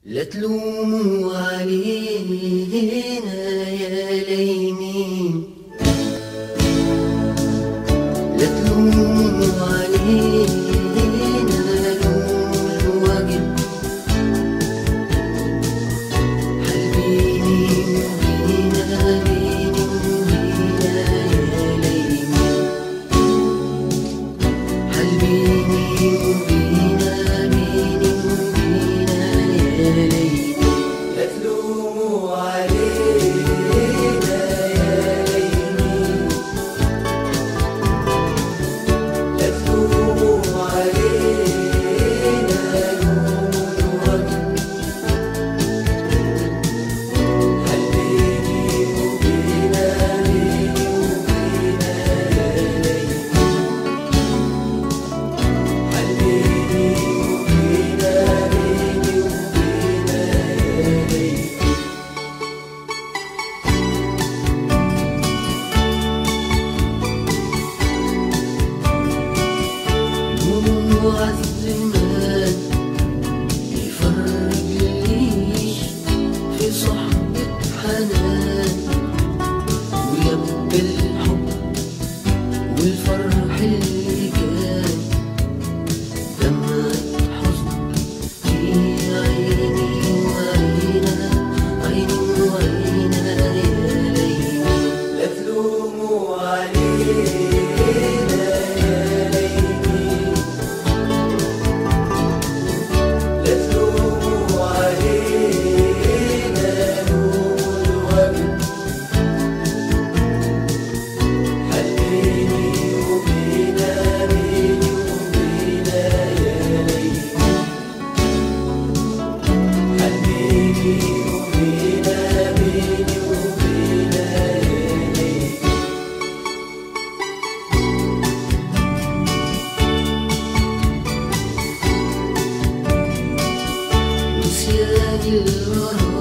لا تلوموا علينا يا ليمين، لا تلوموا علينا لوم الوجد، حل بيني وبينا بيني وبينا يا ليمين، حل بيني وبينا بيني وبينا يا ليمين. لا تلوموا علينا يا ليمين، لا تلوموا علينا لوم الوجد، حل بيني وبينا بيني وبينا يا ليمين، حل بيني وبينا بيني وبينا يا ليمين. وعزمان يفرجليش في صحبة حنان، ويبقى الحب والفرح اللي كان دمعة حزن في عيني وعينها، عيني وعينها يا ليمين. لا تلوموا علينا يا ليمين، لا تلوموا علينا لوم الوجد، حل بيني وبينا بيني وبينا يا ليمين، حل بيني وبينا بيني وبينا يا ليمين. نسيان الغرام